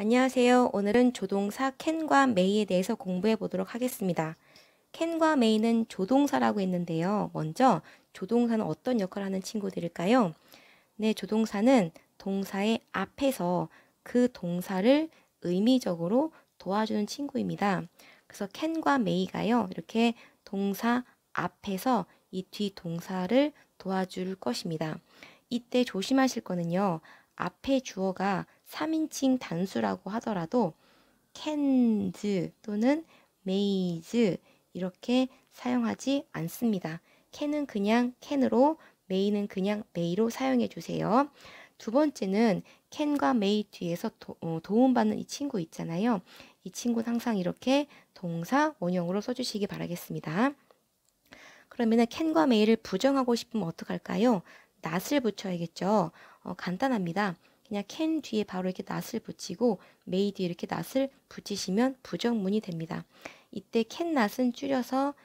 안녕하세요. 오늘은 조동사 캔과 may에 대해서 공부해 보도록 하겠습니다. 캔과 may는 조동사라고 했는데요. 먼저 조동사는 어떤 역할을 하는 친구들일까요? 네, 조동사는 동사의 앞에서 그 동사를 의미적으로 도와주는 친구입니다. 그래서 캔과 may가요. 이렇게 동사 앞에서 이 뒤 동사를 도와줄 것입니다. 이때 조심하실 거는요. 앞에 주어가 3인칭 단수라고 하더라도 cans 또는 mays 이렇게 사용하지 않습니다. can은 그냥 can으로, may는 그냥 may로 사용해 주세요. 두 번째는 can과 may 뒤에서 도움받는 이 친구 있잖아요. 이 친구는 항상 이렇게 동사 원형으로 써주시기 바라겠습니다. 그러면은 can과 may를 부정하고 싶으면 어떡할까요? not을 붙여야겠죠. 간단합니다. 그냥 can 뒤에 바로 이렇게 not을 붙이고 may 뒤에 이렇게 not을 붙이시면 부정문이 됩니다. 이때 can not은 줄여서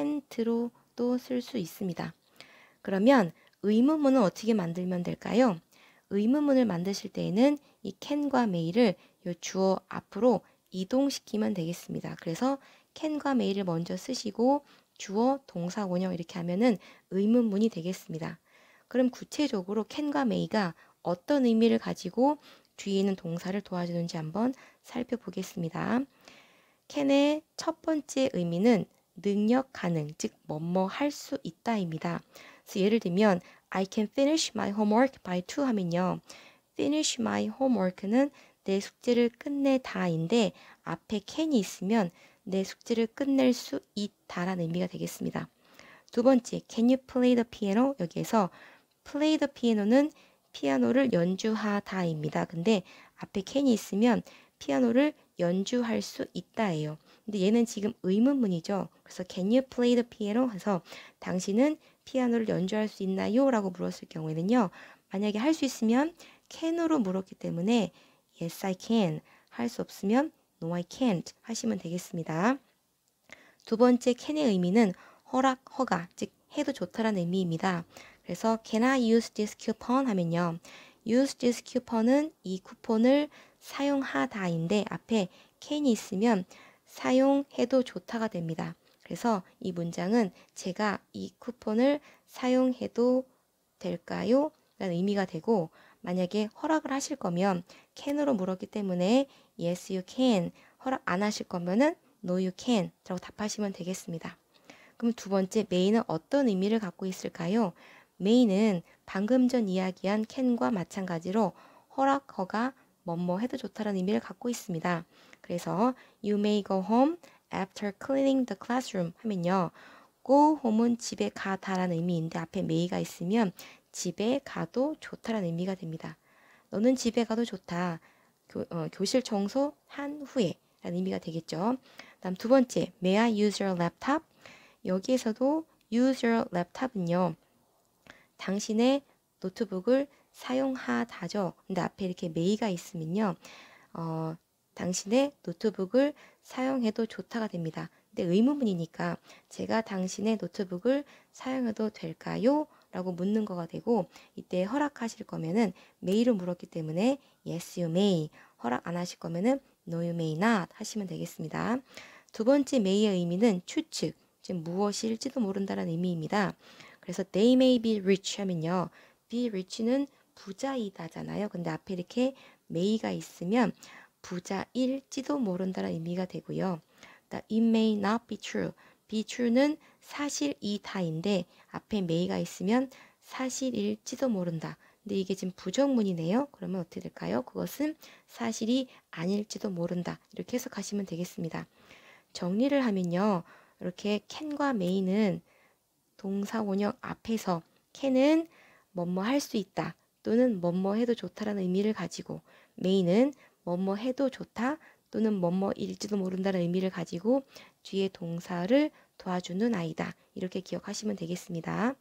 can't로도 쓸 수 있습니다. 그러면 의문문은 어떻게 만들면 될까요? 의문문을 만드실 때에는 이 can과 may를 이 주어 앞으로 이동시키면 되겠습니다. 그래서 can과 may를 먼저 쓰시고 주어, 동사, 원형 이렇게 하면은 의문문이 되겠습니다. 그럼 구체적으로 can과 may가 어떤 의미를 가지고 뒤에 있는 동사를 도와주는지 한번 살펴보겠습니다. can의 첫 번째 의미는 능력 가능, 즉 뭐뭐 할 수 있다입니다. 그래서 예를 들면 I can finish my homework by 2 하면요. finish my homework는 내 숙제를 끝내다인데 앞에 can이 있으면 내 숙제를 끝낼 수 있다라는 의미가 되겠습니다. 두 번째, can you play the piano? 여기에서 play the piano는 피아노를 연주하다입니다. 근데 앞에 can이 있으면 피아노를 연주할 수 있다예요. 근데 얘는 지금 의문문이죠. 그래서 can you play the piano? 해서 당신은 피아노를 연주할 수 있나요? 라고 물었을 경우에는요. 만약에 할 수 있으면 can으로 물었기 때문에 yes I can. 할 수 없으면 no I can't 하시면 되겠습니다. 두 번째 can의 의미는 허락, 허가, 즉 해도 좋다라는 의미입니다. 그래서 can I use this coupon 하면요. use this coupon은 이 쿠폰을 사용하다인데 앞에 can이 있으면 사용해도 좋다가 됩니다. 그래서 이 문장은 제가 이 쿠폰을 사용해도 될까요? 라는 의미가 되고 만약에 허락을 하실 거면 can으로 물었기 때문에 yes you can 허락 안 하실 거면은 no you can 라고 답하시면 되겠습니다. 그럼 두 번째 may는 어떤 의미를 갖고 있을까요? may는 방금 전 이야기한 can과 마찬가지로 허락, 허가, 뭐뭐 해도 좋다라는 의미를 갖고 있습니다. 그래서 you may go home after cleaning the classroom 하면요. go home은 집에 가다라는 의미인데 앞에 may가 있으면 집에 가도 좋다라는 의미가 됩니다. 너는 집에 가도 좋다. 교실 청소한 후에 라는 의미가 되겠죠. 다음 두 번째, may I use your laptop? 여기에서도 use your laptop은요. 당신의 노트북을 사용하다죠. 근데 앞에 이렇게 may가 있으면요. 당신의 노트북을 사용해도 좋다가 됩니다. 근데 의문문이니까 제가 당신의 노트북을 사용해도 될까요? 라고 묻는 거가 되고 이때 허락하실 거면은 may로 물었기 때문에 yes you may 허락 안 하실 거면은 no you may not 하시면 되겠습니다. 두 번째 may의 의미는 추측, 즉 무엇일지도 모른다는 의미입니다. 그래서 they may be rich 하면요. be rich는 부자이다잖아요. 근데 앞에 이렇게 may가 있으면 부자일지도 모른다는 의미가 되고요. it may not be true. be true는 사실이다인데 앞에 may가 있으면 사실일지도 모른다. 근데 이게 지금 부정문이네요. 그러면 어떻게 될까요? 그것은 사실이 아닐지도 모른다. 이렇게 해석하시면 되겠습니다. 정리를 하면요. 이렇게 can과 may는 동사 원형 앞에서 can은 뭐뭐 할 수 있다 또는 뭐뭐 해도 좋다라는 의미를 가지고 may는 뭐뭐 해도 좋다 또는 뭐뭐일지도 모른다는 의미를 가지고 뒤에 동사를 도와주는 아이다. 이렇게 기억하시면 되겠습니다.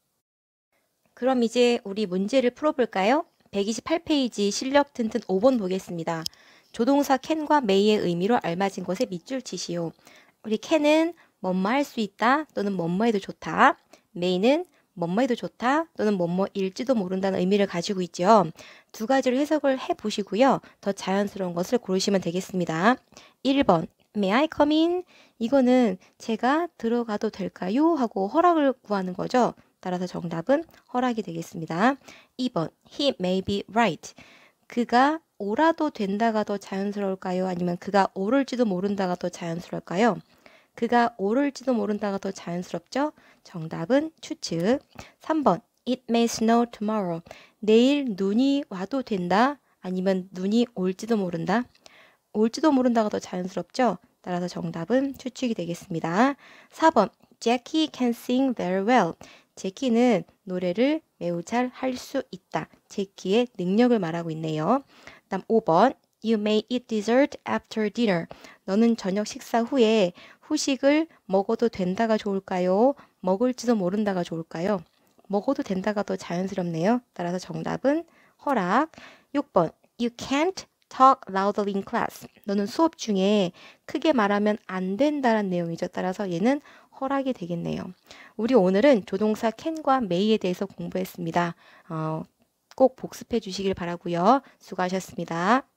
그럼 이제 우리 문제를 풀어볼까요? 128페이지 실력 튼튼 5번 보겠습니다. 조동사 can과 may의 의미로 알맞은 곳에 밑줄 치시오. 우리 can은 뭐뭐 할 수 있다 또는 뭐뭐 해도 좋다. may는 뭐뭐 해도 좋다 또는 뭐뭐일지도 모른다는 의미를 가지고 있죠. 두 가지를 해석을 해보시고요. 더 자연스러운 것을 고르시면 되겠습니다. 1번 May I come in? 이거는 제가 들어가도 될까요? 하고 허락을 구하는 거죠. 따라서 정답은 허락이 되겠습니다. 2번 He may be right. 그가 오라도 된다가 더 자연스러울까요? 아니면 그가 오를지도 모른다가 더 자연스러울까요? 그가 오를지도 모른다가 더 자연스럽죠? 정답은 추측. 3번 It may snow tomorrow. 내일 눈이 와도 된다? 아니면 눈이 올지도 모른다? 올지도 모른다가 더 자연스럽죠? 따라서 정답은 추측이 되겠습니다. 4번 Jackie can sing very well. 제키는 노래를 매우 잘 할 수 있다. 제키의 능력을 말하고 있네요. 다음 5번 You may eat dessert after dinner. 너는 저녁 식사 후에 후식을 먹어도 된다가 좋을까요? 먹을지도 모른다가 좋을까요? 먹어도 된다가 더 자연스럽네요. 따라서 정답은 허락. 6번 You can't talk loudly in class. 너는 수업 중에 크게 말하면 안 된다는 내용이죠. 따라서 얘는 허락이 되겠네요. 우리 오늘은 조동사 can과 may에 대해서 공부했습니다. 꼭 복습해 주시길 바라고요. 수고하셨습니다.